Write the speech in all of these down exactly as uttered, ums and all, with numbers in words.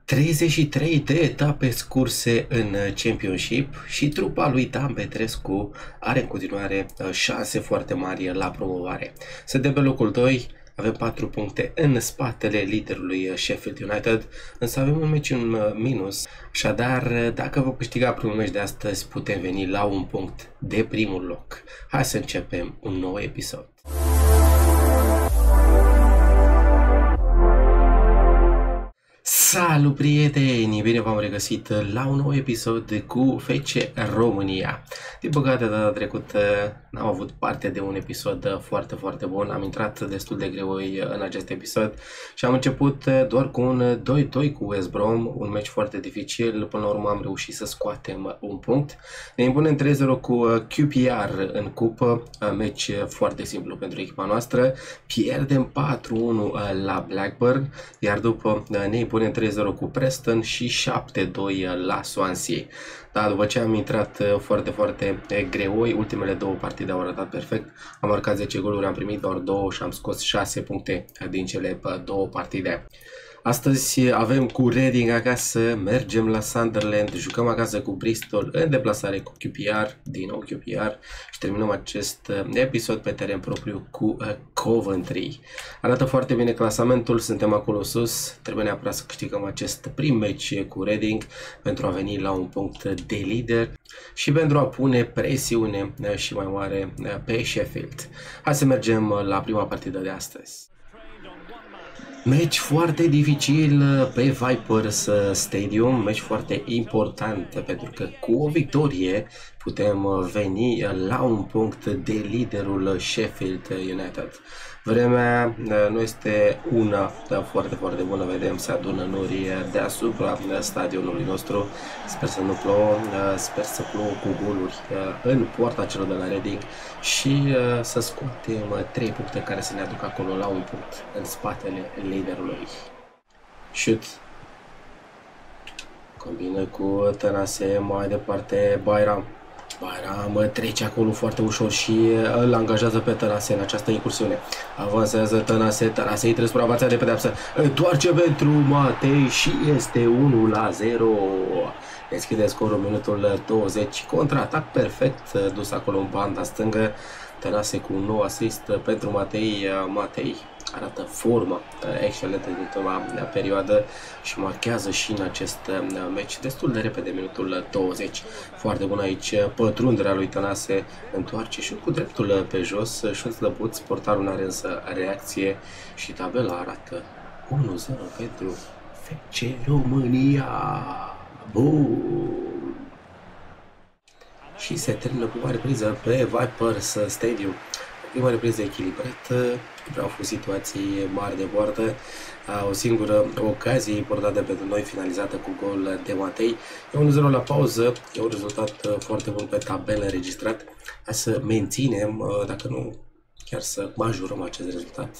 treizeci și trei de etape scurse în Championship și trupa lui Dan Petrescu are în continuare șanse foarte mari la promovare. Suntem pe locul doi, avem patru puncte în spatele liderului Sheffield United, însă avem un meci în minus, așadar dacă vom câștiga primul meci de astăzi putem veni la un punct de primul loc. Hai să începem un nou episod. Salut prieteni! Bine v-am regăsit la un nou episod cu F C România. Din păcate data trecută n-am avut parte de un episod foarte foarte bun, am intrat destul de greu în acest episod și am început doar cu un doi doi cu West Brom, un meci foarte dificil, până la urmă am reușit să scoatem un punct. Ne impunem trei zero cu Q P R în cupă, meci foarte simplu pentru echipa noastră, pierdem patru unu la Blackburn, iar după ne impunem trei zero cu Preston și șapte doi la Swansea. Da, după ce am intrat foarte, foarte greoi, ultimele două partide au arătat perfect. Am marcat zece goluri, am primit doar două și am scos șase puncte din cele două partide. Astăzi avem cu Reading acasă, mergem la Sunderland, jucăm acasă cu Bristol, în deplasare cu Q P R, din nou Q P R și terminăm acest episod pe teren propriu cu Coventry. Arată foarte bine clasamentul, suntem acolo sus, trebuie neapărat să câștigăm acest prim meci cu Reading pentru a veni la un punct de lider și pentru a pune presiune și mai mare pe Sheffield. Hai să mergem la prima partidă de astăzi. Meci foarte dificil pe Vipers Stadium, meci foarte important pentru că cu o victorie putem veni la un punct de liderul Sheffield United. Vremea nu este una foarte, foarte bună, vedem, se adună nori deasupra stadionului nostru. Sper să nu plouă, sper să plouă cu goluri în poarta celor de la Reading și să scoatem trei puncte care să ne aducă acolo la un punct în spatele liderului. Shoot. Combină cu Tănase, mai departe Bayram. Bayram trece acolo foarte ușor și îl angajează pe Tănase în această incursiune. Avansează Tănase, Tănase intră spre avația de pedeapsă, întoarce pentru Matei și este unu la zero. Deschide scorul minutul douăzeci, contraatac perfect dus acolo în banda stângă. Tănase cu un nou asist pentru Matei. Matei arată formă excelentă din ultima perioadă și marchează și în acest meci destul de repede, minutul douăzeci. Foarte bun aici pătrunderea lui Tănase, întoarce și cu dreptul pe jos, șut slăbuț, portarul nu are însă reacție și tabela arată unu zero pentru F C România. Bun! Și se termină cu o repriză pe Vipers Stadium. Prima repriză echilibrată, au fost situații mari de poartă, o singură ocazie importantă pentru noi finalizată cu gol de Matei. E unu zero la pauză, e un rezultat foarte bun pe tabelă înregistrat. Hai să menținem, dacă nu chiar să majorăm acest rezultat.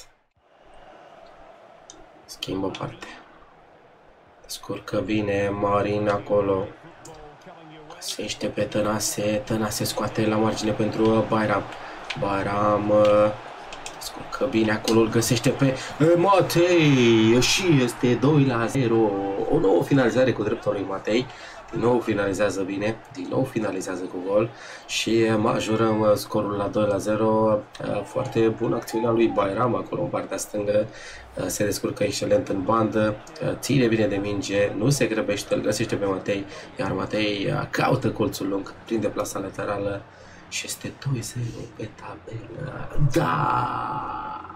Schimbă parte. Scurcă bine Marin acolo. Găsește pe Tănase, Tănase scoate la margine pentru Bayram. Bayram scurcă bine acolo, îl găsește pe Matei și este doi la zero. O nouă finalizare cu dreptul lui Matei. Din nou finalizează bine, din nou finalizează cu gol și majorăm scorul la doi la zero. Foarte bună acțiunea lui Bayram acolo în partea stângă. Se descurcă excelent în bandă, ține bine de minge, nu se grăbește, îl găsește pe Matei, iar Matei caută colțul lung prin deplasa laterală și este doi zero pe tabelă. Da!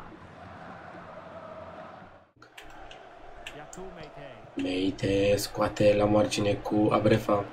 Meite scoate la margine cu Abrefa.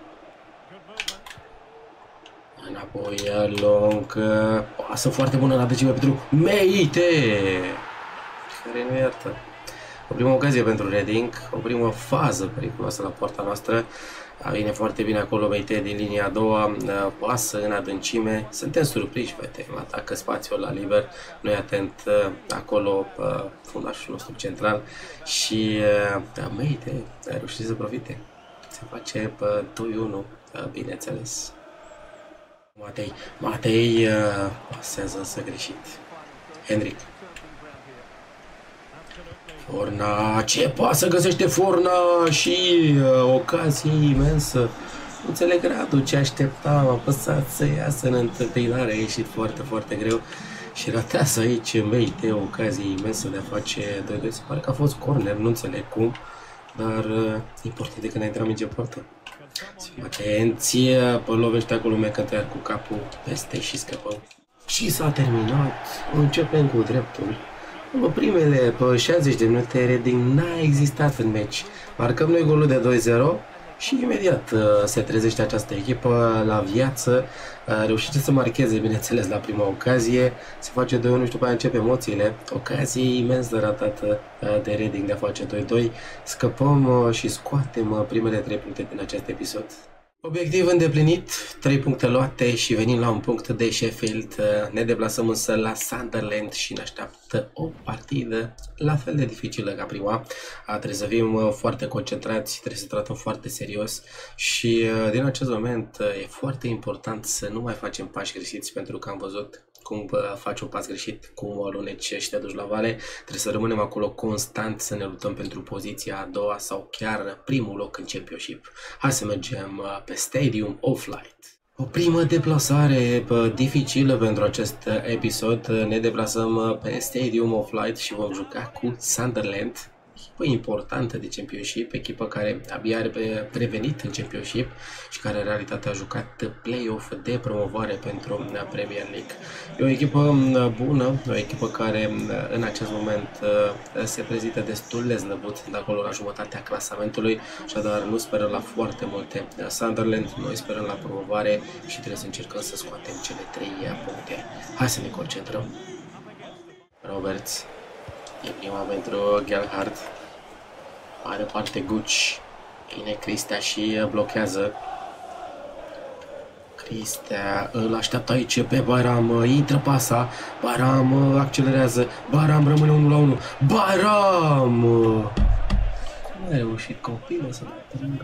Înapoi Long, pasă foarte bună la adâncime pentru Meite, care nu iartă. O primă ocazie pentru Reading, o primă fază periculoasă la poarta noastră. Vine foarte bine acolo Meite din linia a doua, pasă în adâncime. Suntem surprinși, vedem, atacă spațiul la liber, nu e atent acolo fundașul nostru central și Meite a reușit să profite. Se face doi unu, bineînțeles. Matei, Matei pasează însă greșit. Henrik. Forna, ce pasă găsește Forna și uh, ocazie imensă. Nu înțeleg Radu ce așteptam, a apăsat să iasă în întâmpinare, a ieșit foarte, foarte greu și ratează aici meci de ocazie imensă de a face doi doi. Se pare că a fost corner, nu înțeleg cum, dar uh, important de când a intrat minge poartă. Atenție, lovește acolo McIntyre cu capul peste și scăpăm. Și s-a terminat, începem cu dreptul. După primele șaizeci de minute, Reading n-a existat în meci. Marcăm noi golul de doi zero și imediat uh, se trezește această echipă la viață. Uh, reușește să marcheze, bineînțeles, la prima ocazie. Se face doi unu și după aia încep emoțiile. Ocazie imens de ratată uh, de Reading de a face doi doi. Scăpăm uh, și scoatem uh, primele trei puncte din acest episod. Obiectiv îndeplinit, trei puncte luate și venim la un punct de Sheffield. Ne deplasăm însă la Sunderland și ne așteaptă o partidă la fel de dificilă ca prima. Trebuie să fim foarte concentrați, trebuie să tratăm foarte serios și din acest moment e foarte important să nu mai facem pași greșiți, pentru că am văzut cum faci un pas greșit, cum o aluneci și te duci la vale. Trebuie să rămânem acolo constant, să ne luptăm pentru poziția a doua sau chiar primul loc în Championship. Hai să mergem pe Stadium of Light. O primă deplasare dificilă pentru acest episod. Ne deplasăm pe Stadium of Light și vom juca cu Sunderland. Echipă importantă de Championship, echipă care abia are prevenit în Championship și care în realitate a jucat play-off de promovare pentru Premier League. E o echipă bună, o echipă care în acest moment se prezintă destul de slăbut de acolo la jumătatea clasamentului, așadar nu sperăm la foarte multe Sunderland, noi sperăm la promovare și trebuie să încercăm să scoatem cele trei puncte. Hai să ne concentrăm. Roberts. E prima pentru Gelhardt. Mai departe Guci. Bine Cristea și blochează. Cristea îl așteaptă aici pe Baram. Intră pasa. Baram accelerează. Baram rămâne unu la unu. Baram! Cum a reușit copilul să dea?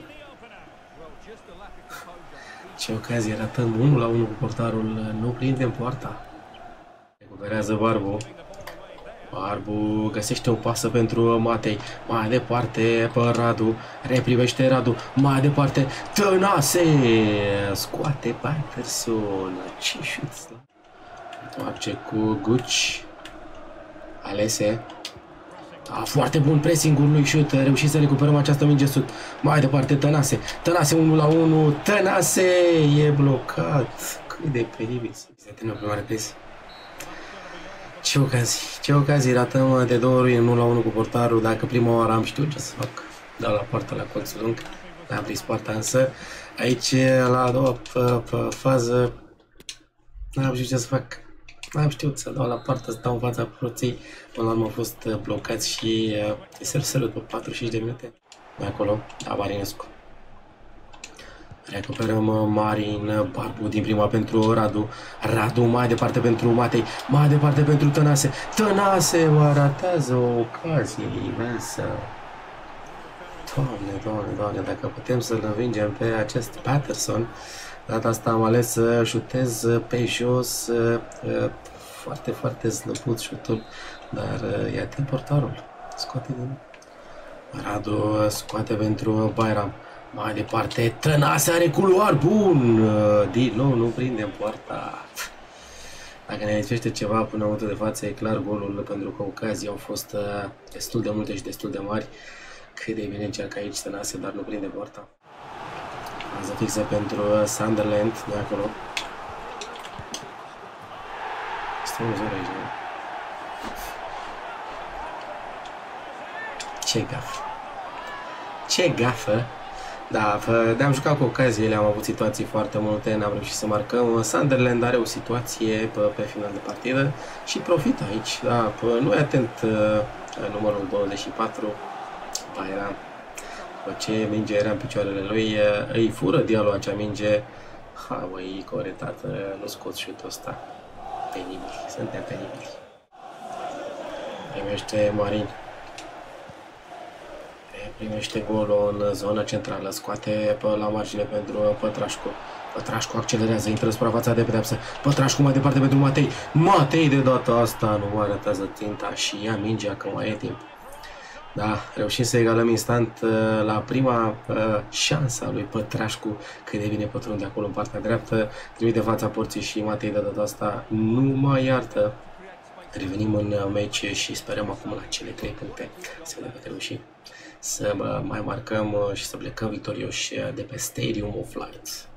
Ce ocazie ratăm. unu la unu cu portarul. Nu prindem poarta. Recuperează Barbu. Barbu găsește o pasă pentru Matei. Mai departe pe Radu. Reprimește Radu. Mai departe Tănase. Scoate Patterson. Ce șut. Întoarce cu Guci. Alese. A, foarte bun pressing-ul lui șut. Reușit să recuperăm această minge sud. Mai departe Tănase. Tănase unu la unu. Tănase e blocat. Cât de penibil. Se termină prima repriză. Ce ocazii, ce ocazii ratăm de două ori în unu la unu cu portarul. Dacă prima oară am știut ce să fac, dau la poartă la colțul lung, n-am prins poarta, însă aici la a doua fază n-am știut ce să fac, n-am știut să dau la poartă, să dau în fața proței, până la urmă au fost blocați și se sărut pe patruzeci și cinci de minute. De acolo, da, Marinescu. Recuperăm Marin, Barbu din prima pentru Radu. Radu mai departe pentru Matei. Mai departe pentru Tănase. Tănase mă ratează o ocazie imensă. Doamne, doamne, doamne, dacă putem să-l învingem pe acest Patterson. Data asta am ales să șutez pe jos. Foarte, foarte slăbut șutul. Dar ia timp portarul. Scoate din... Radu scoate pentru Bayram. Mai departe, Tănase are culoar bun. Din nou nu prindem poarta. Dacă ne lipsește ceva până în momentul de față, e clar golul, pentru că ocazii au fost destul de multe și destul de mari. Cât de bine încearcă aici Tănase, dar nu prinde poarta. Fază fixă pentru Sunderland, de acolo. Este un zero aici, nu? Ce gafă. Ce gafă. Da, ne-am jucat cu ocaziile, am avut situații foarte multe, n-am reușit să marcăm. Sunderland are o situație pe, pe final de partidă și profită aici. Da, nu e atent numărul douăzeci și patru, Bayram. După ce mingea era în picioarele lui, îi fură Diallo acea minge. Ha, băi, coretată, nu scot șutul ăsta. Penibil, suntem penibili. Primește Marin. Primește golul în zona centrală, scoate pe la margine pentru Pătrașcu. Pătrașcu accelerează, intră în suprafața de pedeapsă. Pătrașcu mai departe pentru Matei. Matei de data asta nu mai arătează ținta și ia mingea că mai e timp. Da, reușim să egalăm instant uh, la prima uh, șansă a lui Pătrașcu, cât de bine pătrunde acolo în partea dreaptă, trimite fața porții și Matei de data asta nu mai iartă. Revenim în meci și sperăm acum la cele trei puncte, să vedem dacă reușim să uh, mai marcăm uh, și să plecăm victorioși de pe Stadium of Light.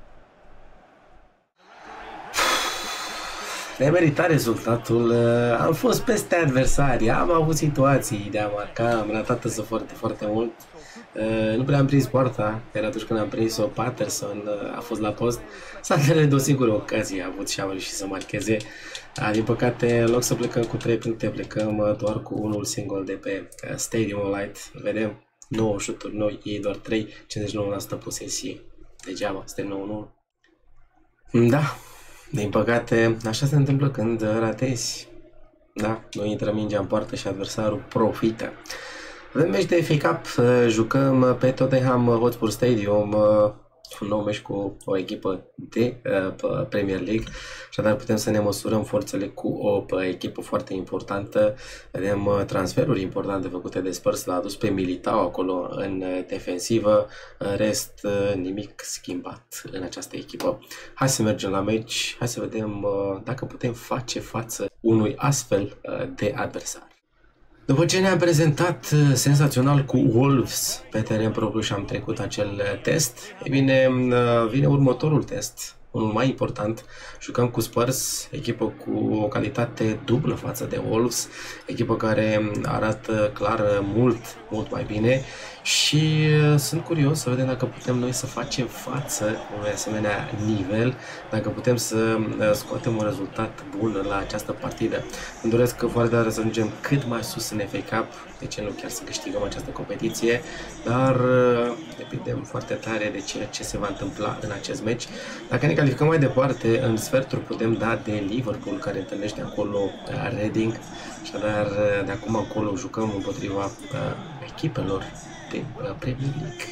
Ne merita rezultatul, am fost peste adversari, am avut situații de a marca, am ratat însă foarte, foarte mult. Nu prea am prins poarta, iar atunci când am prins-o, Patterson a fost la post. Sandele de o singură ocazie a avut și a reușit să marcheze. Din păcate, în loc să plecăm cu trei puncte, plecăm doar cu unul singur de pe Stadium Light. Vedem, nouă șuturi noi, ei doar trei, cincizeci și nouă la sută posesie. Degeaba, suntem nouă unu. Da. Din păcate, așa se întâmplă când ratezi. Da, nu intră mingea în poartă și adversarul profită. Avem meci de F A Cup, jucăm pe Tottenham Hotspur Stadium, un nou meci cu o echipă de uh, Premier League, așadar putem să ne măsurăm forțele cu o uh, echipă foarte importantă. Vedem uh, transferuri importante făcute de Spurs, l-a adus pe Militao acolo în uh, defensivă, în rest uh, nimic schimbat în această echipă. Hai să mergem la meci, hai să vedem uh, dacă putem face față unui astfel uh, de adversar. După ce ne-am prezentat senzațional cu Wolves pe teren propriu și am trecut acel test, e bine, vine următorul test, unul mai important. Jucăm cu Spurs, echipă cu o calitate dublă față de Wolves, echipă care arată clar mult, mult mai bine și sunt curios să vedem dacă putem noi să facem față unui asemenea nivel, dacă putem să scoatem un rezultat bun la această partidă. Îmi doresc foarte tare să ajungem cât mai sus în F A Cup, de ce nu chiar să câștigăm această competiție, dar depindem foarte tare de ceea ce se va întâmpla în acest meci. Dacă ne calificăm mai departe, în sferturi putem da de Liverpool, care întâlnește acolo Reading, așadar de acum încolo jucăm împotriva uh, echipelor de uh, Premier League.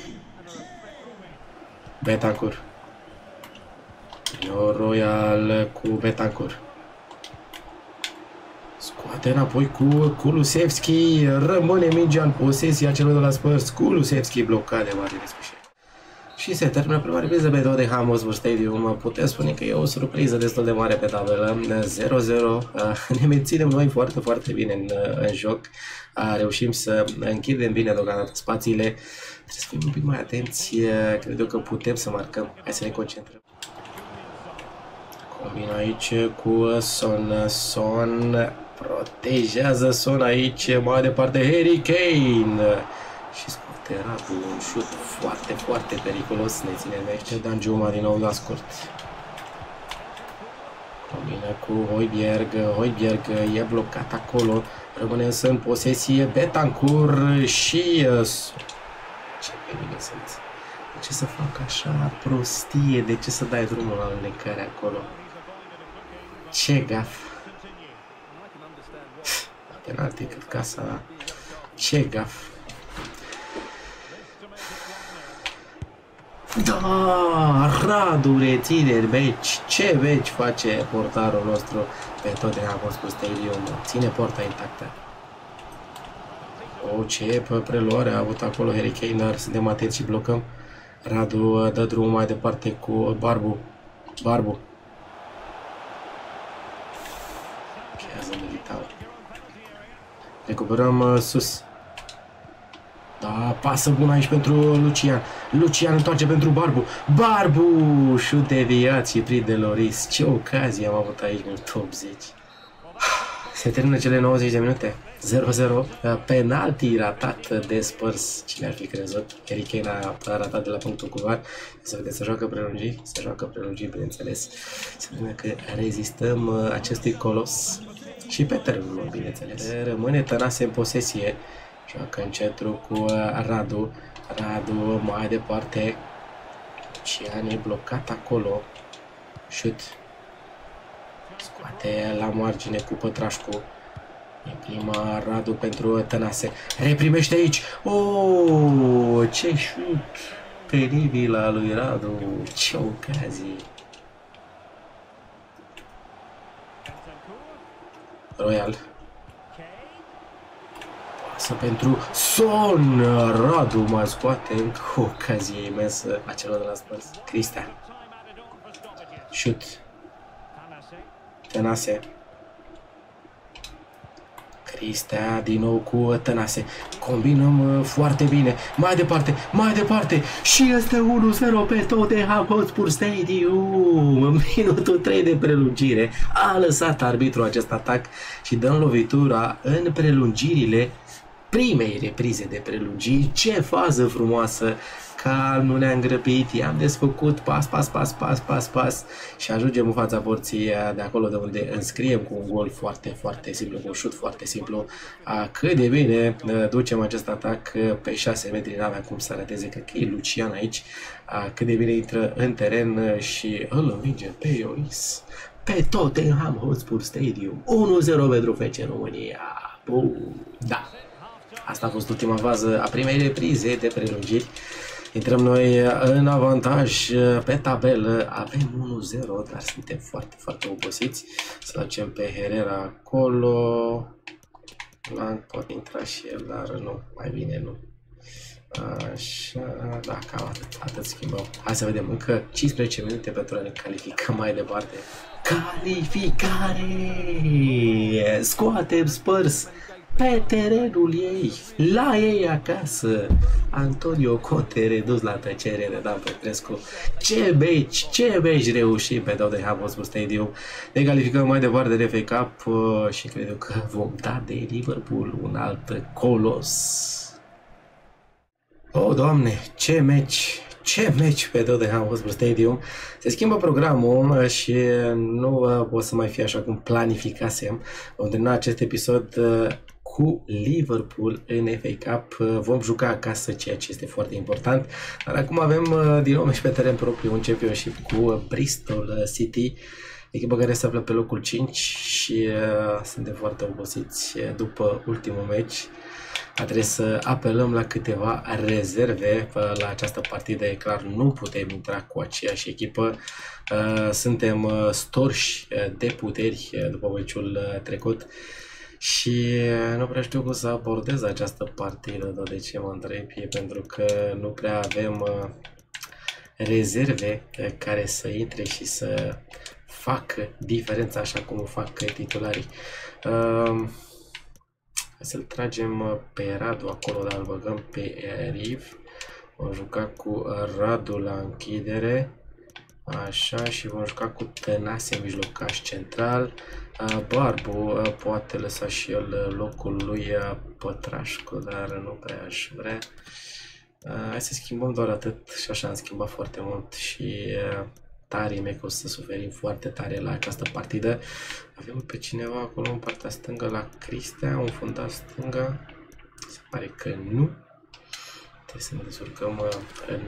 Bentancur. Royal cu Bentancur. Scoate înapoi cu Kulusevski, rămâne mingea în posesia celor de la Spurs, Kulusevski blocat de Martin Scușet. Și se termină prima repriză pe Tottenham Hotspur Stadium. Putem spune că e o surpriză destul de mare pe tabelă. zero zero. Ne menținem noi foarte, foarte bine în, în joc. Reușim să închidem bine deocamdată spațiile. Trebuie să fim un pic mai atenți. Cred eu că putem să marcăm. Hai să ne concentrăm. Combina aici cu Son. Son protejează Son aici. Mai departe Harry Kane. Și scoate Radu, un șut foarte, foarte periculos. Ne ține meci. Danjuma din nou la scurt. Combina cu Højbjerg. Højbjerg e blocat acolo. Rămâne însă în posesie Bentancur și... Ce pe mine sunt. De ce să fac așa prostie? De ce să dai drumul la înlecare acolo? Ce gaf! Penalti cât casa. Ce gaf! Da, Radu reține meci. Ce meci face portarul nostru pe Tottenham Hotspur Stadium. Ține porta intactă. O, ce preluare a avut acolo Harry Kane. Suntem atenți și blocăm. Radu dă drumul mai departe cu Barbu. Barbu. Chează Militao. Recuperăm uh, sus. Da, pasă bună aici pentru Lucian. Lucian întoarce pentru Barbu. Barbu! Șut deviat și prinde Loris. Ce ocazie am avut aici în top zece. Se termină cele nouăzeci de minute. zero zero. Penalti ratat de Spurs. Cine ar fi crezut? Harry Kane a ratat de la punctul cu V A R. Să vedeți, se joacă prelungiri. Se joacă prelungiri, bineînțeles. Se vedem că rezistăm acestui colos. Și pe terenul, bineînțeles. Rămâne Tănase în posesie. Joacă în centru cu Radu. Radu mai departe. Lucian e blocat acolo. Șut. Scoate la margine cu Pătrașcu. E prima Radu pentru Tănase. Reprimește aici. Oh, ce șut penibil al lui Radu. Ce ocazie. Royal. Lasă pentru Son. Radu mai scoate încă o ocazie imensă a celor de la Spurs. Cristian. Shoot. Tănase. Cristian din nou cu Tănase. Combinăm uh, foarte bine. Mai departe, mai departe. Și este unu zero pe Tottenham Hotspur Stadium. Minutul trei de prelungire. A lăsat arbitrul acest atac și dăm lovitura în prelungirile primei reprize de prelungiri. Ce fază frumoasă! Calm, nu ne-am grăbit, i-am desfăcut, pas, pas, pas, pas, pas, pas și ajungem în fața porții de acolo de unde înscriem cu un gol foarte, foarte simplu, cu un șut foarte simplu. A, cât de bine ducem acest atac pe șase metri, n-avea cum să rateze, cred că e Lucian aici, a, cât de bine intră în teren și îl învinge pe Ioris, pe Tottenham Hotspur Stadium, unu zero pentru F C România. Bun, da. Asta a fost ultima fază a primei reprize de prelungiri. Intrăm noi în avantaj pe tabelă, avem unu zero, dar suntem foarte, foarte obosiți. Să facem pe Herrera acolo. Lang poate intra și el, dar nu, mai bine nu. Așa, da, cam atât, atât schimbăm. Hai să vedem, încă cincisprezece minute pentru a ne califica mai departe. Calificare! Scoatem Spurs pe terenul ei, la ei acasă. Antonio Conte redus la tăcere de Dan Petrescu. Ce meci, ce meci reușim pe Tottenham Hotspur Stadium. Ne calificăm mai departe de F A Cup uh, și cred că vom da de Liverpool un alt colos. Oh, Doamne, ce meci! Ce meci pe Tottenham Hotspur Stadium. Se schimbă programul și nu uh, o să mai fie așa cum planificasem. Vom termina acest episod uh, cu Liverpool în F A Cup. Vom juca acasă, ceea ce este foarte important. Dar acum avem din nou și pe teren propriu un championship cu Bristol City, echipă care se află pe locul cinci și uh, suntem foarte obosiți după ultimul meci. A trebuit să apelăm la câteva rezerve la această partidă. E clar, nu putem intra cu aceeași echipă. Uh, suntem storși de puteri după meciul trecut. Și nu prea știu cum să abordez această partidă, dar de ce mă întreb e pentru că nu prea avem uh, rezerve care să intre și să facă diferența așa cum o fac titularii. Uh, să-l tragem pe Radu acolo, dar îl băgăm pe Riv. Vom juca cu Radu la închidere. Așa, și vom juca cu Tănase mijlocaș central. Barbu poate lăsa și el locul lui Pătrașcu, dar nu prea aș vrea. Hai să schimbăm doar atât și așa am schimbat foarte mult și tare mei că o să suferim foarte tare la această partidă. Avem pe cineva acolo în partea stângă la Cristian, un fundaș stânga. Se pare că nu. Trebuie să ne descurcăm în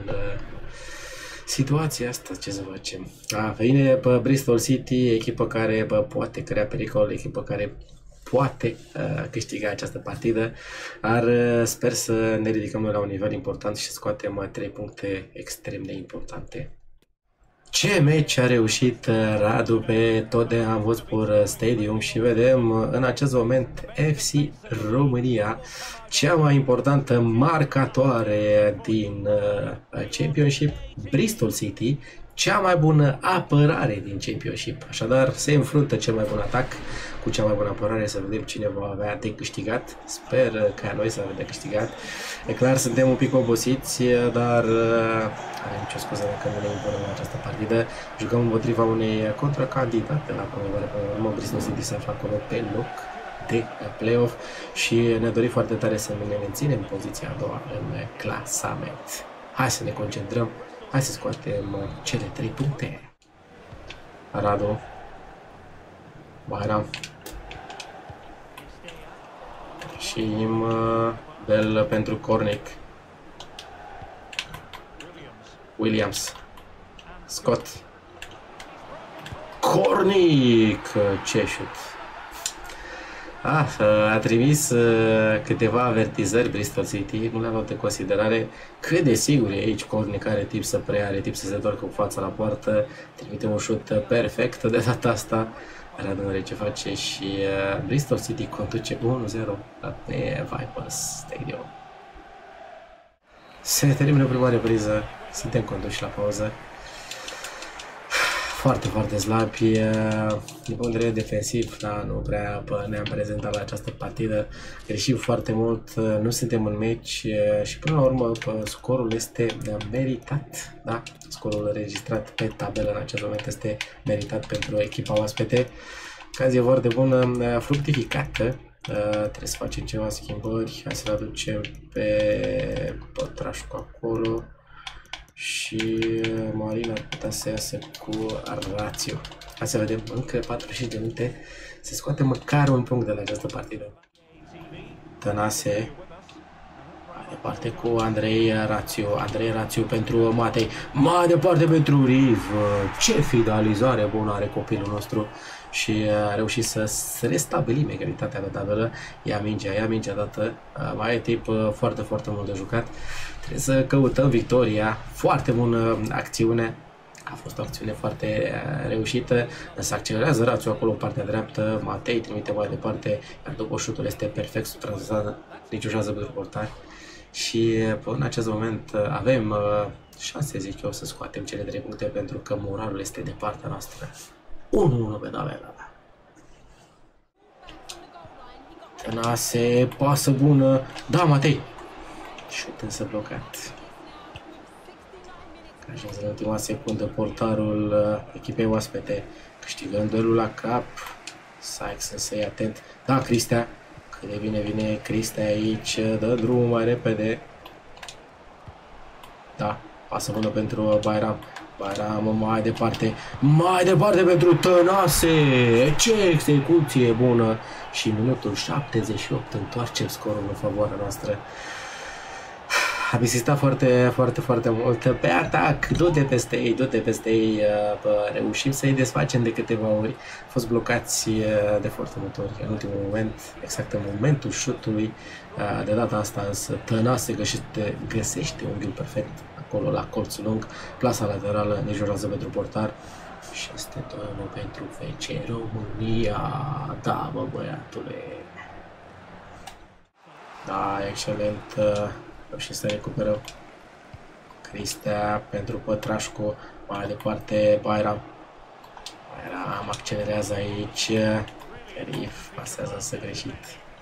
situația asta, ce să facem? A, vine pe Bristol City, echipă care bă, poate crea pericol, echipă care poate uh, câștiga această partidă, dar uh, sper să ne ridicăm noi la un nivel important și să scoatem uh, trei puncte extrem de importante. Ce meci a reușit Radu pe Tottenham Hotspur Stadium și vedem în acest moment F C România, cea mai importantă marcatoare din Championship, Bristol City, cea mai bună apărare din Championship. Așadar, se înfruntă cel mai bun atac cu cea mai bună apărare, să vedem cine va avea de câștigat. Sper ca noi să avem de câștigat. E clar, suntem un pic obosiți, dar avem nicio scuză dacă nu ne impunem în această partidă. Jucăm împotriva unei contracandidate la promovare, pe urmă Bristol City se află acolo pe loc de play-off și ne dorim foarte tare să ne menținem poziția a doua în clasament. Hai să ne concentrăm. Hai să scoatem cele trei puncte. Radu. Bayram. Și bel pentru Cornic. Williams. Scott. Cornic! Ce șut! Ah, a trimis uh, câteva avertizări Bristol City, nu le-am luat de considerare. Cât de sigur e aici Cornic, are tip să preia, are tip să se întoarcă cu fața la poartă. Trimite un șut perfect de data asta. Radunăre ce face și uh, Bristol City conduce unu zero pe Vipers Stadium. Se termină prima repriză, suntem conduși la pauză. Foarte, foarte slabi. Din punct de vedere defensiv, da, nu prea ne-am prezentat la această partidă. Greșim foarte mult, nu suntem în meci și până la urmă scorul este meritat. Da? Scorul înregistrat pe tabelă în acest moment este meritat pentru echipa oaspete. Ocazie foarte bună, fructificată. Trebuie să facem ceva schimbări. Hai să-l aducem pe Pătrașcu acolo. Și Marina ar putea să iasă cu Rațiu. Hai să vedem, încă patruzeci și cinci de minute, se scoate măcar un punct de la această partidă. Tănase, mai departe cu Andrei Rațiu, Andrei Rațiu pentru Matei, mai departe pentru Riv. Ce finalizare bună are copilul nostru și a reușit să restabilim egalitatea pe tabelă. Ia mingea, ia mingea dată, mai e timp foarte, foarte mult de jucat. Trebuie să căutăm victoria. Foarte bună acțiune. A fost o acțiune foarte reușită. Însă accelerează Rațiu acolo în partea dreaptă. Matei trimite mai departe. Iar după șutul este perfect sub tranzizat. Nici o șansă pentru portari. Și în acest moment avem șanse, zic eu, să scoatem cele trei puncte pentru că moralul este de partea noastră. unu unu pe tabela. Tănase, pasă bună. Da, Matei. Șut însă blocat. Cajează în ultima secundă portarul uh, echipei oaspete. Câștigând duelul la cap. Sykes însă e atent. Da, Cristea. Cât de bine vine Cristea aici. Dă drumul mai repede. Da, pasă bună pentru Bayram. Bayram mai departe. Mai departe pentru Tănase. Ce execuție bună. Și în minutul șaptezeci și opt întoarcem scorul în favoarea noastră. Am insistat foarte, foarte, foarte mult pe atac, du-te peste ei, du-te peste ei, reușim să îi desfacem de câteva ori, au fost blocați de foarte multe ori în ultimul moment, exact în momentul șutului, de data asta însă Tănase găsește, găsește unghiul perfect acolo la colțul lung, plasa laterală, nici o rază pentru portar și este doi unu pentru F C România, da bă băiatule, da, excelent. Și să recuperăm Cristea pentru Pătrașcu, mai departe Bayram. Bayram accelerează aici, Rif pasează să greșit.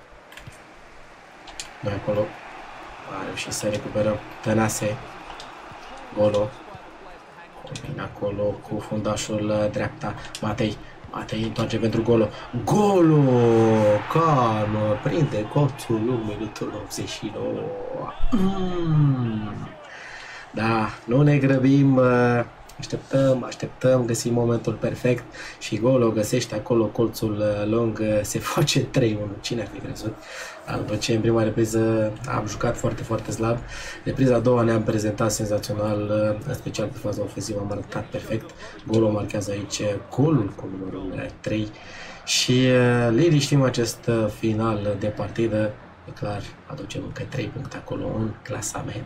Noi acolo, a reușit să recuperăm Tănase, Golo, combina acolo cu fundașul dreapta, Matei. Matei întoarce pentru Golo. Golo! Calmă! Prinde colțul lui minutul optzeci și nouă. Mm. Da, nu ne grăbim. Așteptăm, așteptăm, găsim momentul perfect și Golo găsește acolo colțul lung, se face trei unu. Cine ar fi crezut? După ce în prima repriză am jucat foarte, foarte slab, repriza a doua ne-am prezentat senzațional, în special pe faza ofensivă am arătat perfect. Golo marchează aici golul cu numărul trei și liniștim acest final de partidă. E clar, aducem încă trei puncte acolo în clasament.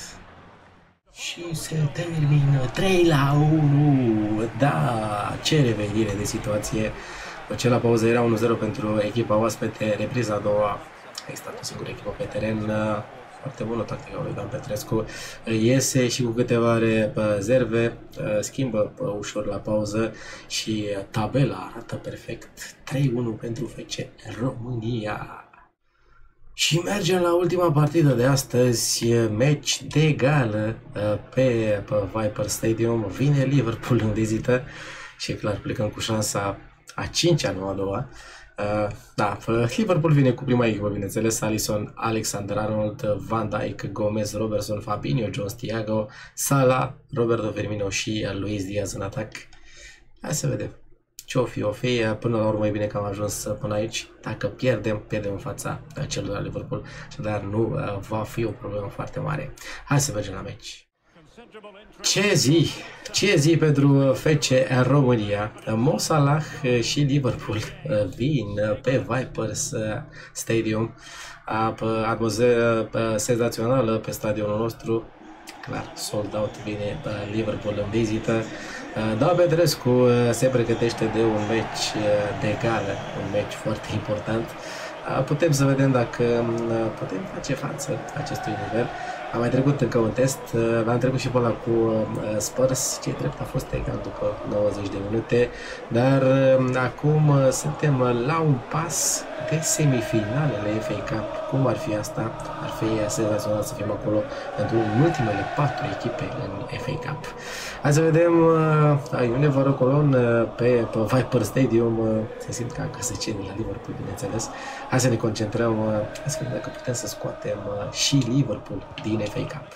Și se termină trei la unu. Da, ce revenire de situație. După ce la pauză era unu zero pentru echipa oaspete, repriza a doua a existat o singură echipă pe teren. Foarte bună tactica lui Dan Petrescu. Iese și cu câteva rezerve, schimbă ușor la pauză și tabela arată perfect. trei unu pentru F C România. Și mergem la ultima partidă de astăzi, meci de gală pe, pe Viper Stadium. Vine Liverpool în vizită și clar plecăm cu șansa a cincea, nu a doua. Uh, da, Liverpool vine cu prima echipă, bineînțeles, Alisson, Alexander-Arnold, Van Dijk, Gomez, Robertson, Fabinho, Jones, Thiago, Salah, Roberto Firmino și Luis Diaz în atac. Hai să vedem ce o fi, o fi, până la urmă e bine că am ajuns până aici. Dacă pierdem, pierdem în fața celor de la Liverpool, dar nu uh, va fi o problemă foarte mare. Hai să mergem la meci. Ce zi! Ce zi pentru F C România! Mo Salah și Liverpool vin pe Vipers Stadium. Atmosferă senzațională pe stadionul nostru. clar, sold out, vine Liverpool în vizită. Dan Petrescu se pregătește de un meci de gală, un meci foarte important. Putem să vedem dacă putem face față acestui nivel. Am mai trecut încă un test, l-am trecut și pe ăla cu Spurs, ce drept a fost egal după nouăzeci de minute, dar acum suntem la un pas de semifinalele F A Cup. Cum ar fi asta? Ar fi senzațional să fim acolo pentru ultimele patru echipe în F A Cup. Hai să vedem Iune Vorocolon pe, pe Viper Stadium, se simt ca acasă cei de la Liverpool, bineînțeles. Hai să ne concentrăm, hai să vedem dacă putem să scoatem și Liverpool din F A Cup.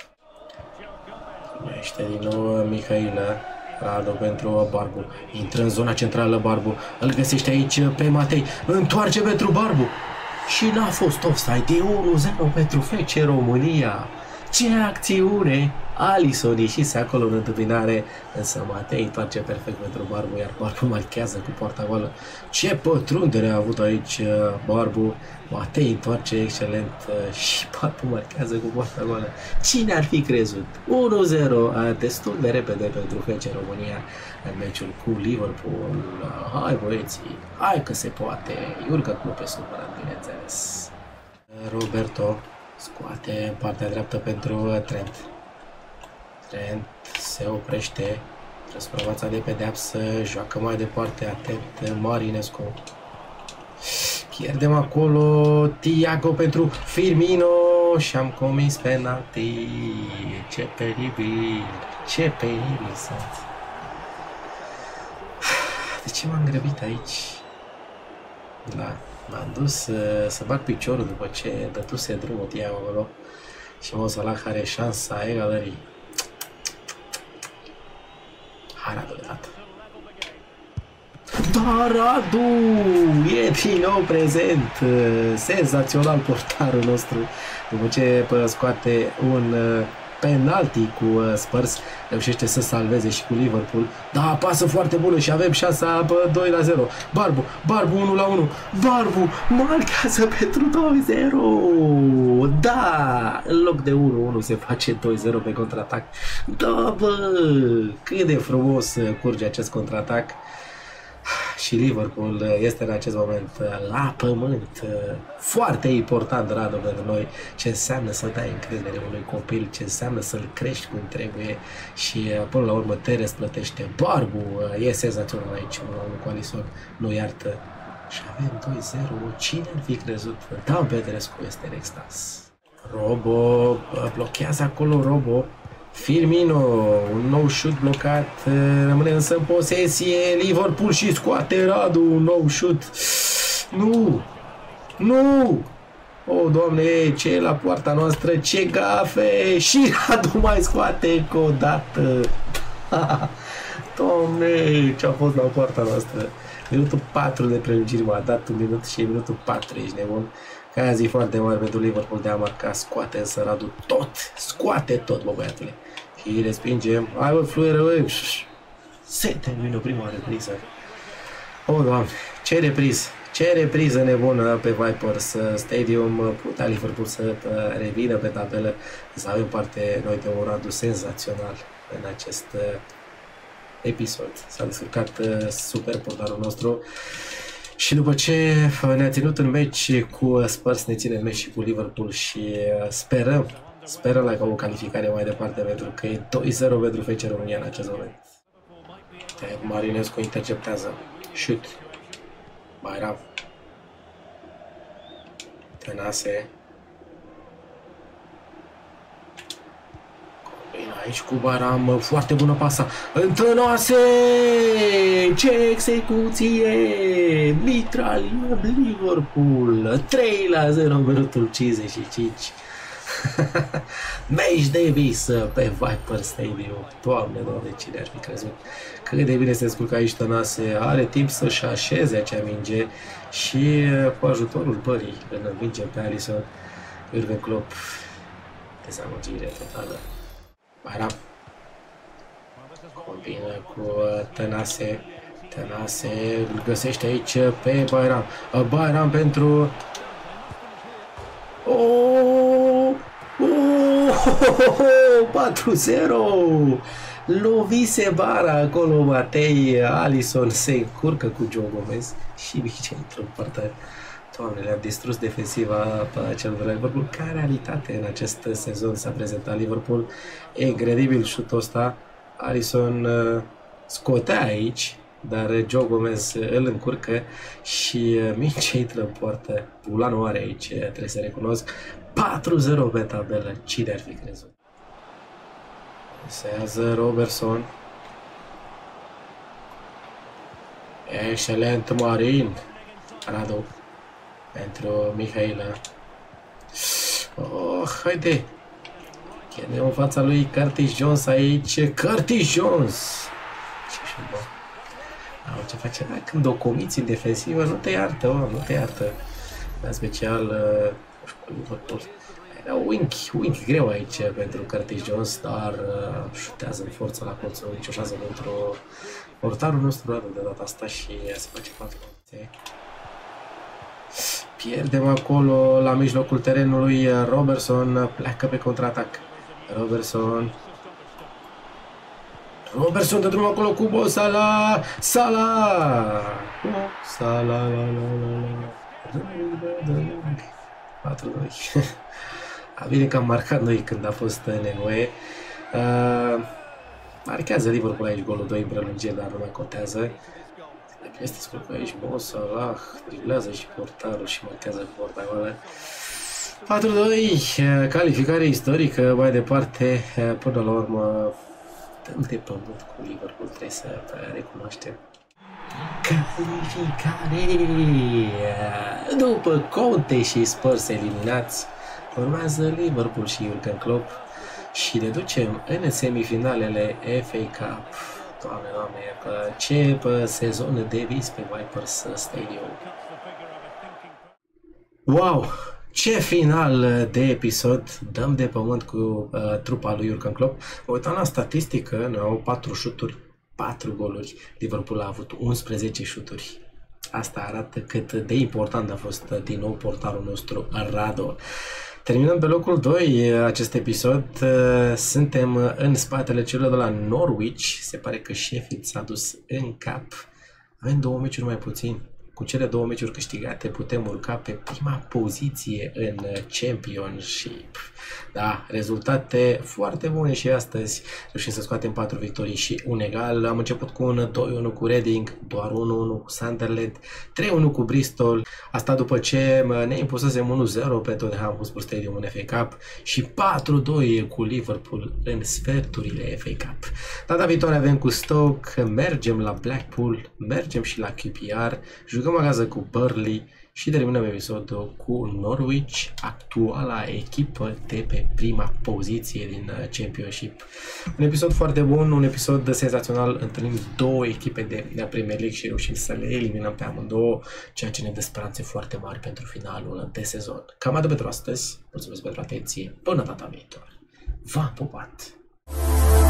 Este din nou Mihailă. Radu pentru Barbu. Intră în zona centrală Barbu. Îl găsește aici pe Matei. Întoarce pentru Barbu. Și n-a fost offside. E unu zero pentru F C România. Ce acțiune! Alisson ieșise acolo în întâmpinare, însă Matei întoarce perfect pentru Barbu, iar Barbu marchează cu poarta goală. Ce pătrundere a avut aici Barbu. Matei întoarce excelent și Barbu marchează cu poarta goală. Cine ar fi crezut? unu zero, destul de repede pentru F C România în meciul cu Liverpool. Hai băieții, hai că se poate. Iurcă Club pe supărat, bineînțeles. Roberto scoate în partea dreaptă pentru Trent. Trent se oprește. Răsprăvața de pedeapsă. Joacă mai departe. Atent Marinescu. Pierdem acolo. Thiago pentru Firmino. Și am comis penalti. Ce peribil. Ce peribil sunt. De ce m-am grăbit aici? Da. M-am dus să, să bag piciorul după ce dătuse drumul Thiago acolo. Și Mo Salah are șansa egalării. Hai Radu de dată. Da, Radu! E din nou prezent. Senzațional portarul nostru. După ce scoate un penalti cu Spurs, reușește să salveze și cu Liverpool. Da, pasă foarte bună și avem șansa doi la zero. Barbu, Barbu unu la unu. Barbu marchează pentru doi zero. Da, în loc de unu unu se face doi zero pe contraatac. Da, bă, cât de frumos curge acest contraatac. Și Liverpool este în acest moment la pământ. Foarte important, Radu, pentru noi, ce înseamnă să dai încredere unui copil, ce înseamnă să-l crești cum trebuie și până la urmă te răsplătește. Barbu e senzațional aici, unu la unu cu Alisson, nu iartă. Și avem doi zero, cine ar fi crezut? Dan Petrescu este în extaz. Robo blochează acolo, Robo. Firmino, un nou șut blocat, rămâne însă în posesie, Liverpool și scoate Radu, un nou șut. Nu! Nu! O, Doamne, ce e la poarta noastră, ce gafe! Și Radu mai scoate încă o dată. Doamne, ce a fost la poarta noastră. Minutul patru de prelungiri m-a dat un minut și minutul patru, ești nebun. Ca zi foarte mare pentru Liverpool de a marca, scoate însă Radu tot, scoate tot, bă, băiatule. Și respingem, hai bă, fluieră, bă, se termină prima repriză. O, Doamne, ce repriză, ce repriză nebună pe Vipers Stadium, putea Liverpool să revină pe tabelă, să avem parte noi de un Radu senzațional în acest episod. S-a descurcat super portarul nostru. Și după ce ne-a ținut în meci cu Spurs, ne ține în meci și cu Liverpool și sperăm, sperăm la o calificare mai departe, pentru că e doi zero pentru F C România în acest moment. Marinescu interceptează. Shoot. Bayram. Tănase. Aici cu Bayram, foarte bună pasa. Tănase! Ce execuție! Mitralier Liverpool. trei la zero în minutul cincizeci și cinci. Match Davis pe Viper Stadium. Doamne, Doamne, cine ar fi crezut? Cât de bine se descurcă aici Tănase. Are timp să-și așeze acea minge și cu ajutorul pării îl învinge pe Alisson. Jurgen Klopp. Dezamăgire totală. Bayram combină cu Tănase. Tănase îl găsește aici pe Bayram. Bayram pentru... Oh! Oh! patru zero! Lovise bara acolo Matei, Alisson se încurcă cu Joe Gomez și Mici intră în partea. Doamne, le-a distrus defensiva pe cel de la Liverpool. Ca realitate în acest sezon s-a prezentat Liverpool. E incredibil șutul ăsta. Alisson uh, scotea aici, dar Joe Gomez îl încurcă și uh, Mici intră în poartă. Bulanu are aici, trebuie să recunosc. patru zero pe tabelă. Cine ar fi crezut? Se iază Robertson. Excelent Marin. Radu. Pentru Mihaila. Oh, haide. Chiar în fața lui Curtis Jones aici. Curtis Jones! Ce șubă. Au, ce face? Da, când o comiți în defensivă, nu te iartă, oh, nu te iartă. În special, uh, Liverpool. Era wink, wink greu aici pentru Curtis Jones, dar uh, șutează în forță la colțul, nicio șansă pentru portarul nostru Radu de data asta și se face patru. Pierdem acolo la mijlocul terenului. Robertson pleacă pe contraatac. Robertson. Robertson de drum acolo cu Mo Salah. Salah. Salah. La, la, la, la. patru doi. A bine că am marcat noi când a fost nevoie. Uh, marchează Liverpool aici golul doi în prelungire, dar nu mai contează. Este scurt aici, Mo Salah driblează și portarul și marchează cu portarul. patru doi, calificare istorică, mai departe, până la urmă, dăm de pământ cu Liverpool, trebuie să recunoaștem. Calificare! După Conte și Spurs eliminați, urmează Liverpool și Jurgen Klopp și ne ducem în semifinalele F A Cup. Doamne, doamne, ce sezon de vis pe Vipers Stadium. Wow! Ce final de episod! Dăm de pământ cu uh, trupa lui Jurgen Klopp. Mă uitam la statistică, noi au patru șuturi, patru goluri. Liverpool a avut unsprezece șuturi. Asta arată cât de important a fost din nou portarul nostru, Rado. Terminăm pe locul doi acest episod. Suntem în spatele celor de la Norwich. Se pare că Sheffield s-a dus în cap. Avem două meciuri mai puțin. Cu cele două meciuri câștigate putem urca pe prima poziție în Championship. Da, rezultate foarte bune și astăzi. Reușim să scoatem patru victorii și un egal. Am început cu un doi unu cu Reading, doar unu unu cu Sunderland, trei unu cu Bristol. Asta după ce ne impusesem unu zero pe Tottenham Hotspur Stadium în F A Cup și patru doi cu Liverpool în sferturile F A Cup. Data viitoare avem cu Stoke, mergem la Blackpool, mergem și la Q P R, jucăm acasă cu Burnley și terminăm episodul cu Norwich, actuala echipă de pe prima poziție din Championship. Un episod foarte bun, un episod senzațional, întâlnim două echipe de Premier League și reușim să le eliminăm pe amândouă, ceea ce ne dă speranțe foarte mari pentru finalul de sezon. Cam atât pentru astăzi, mulțumesc pentru atenție, până data viitoare. V-am pupat!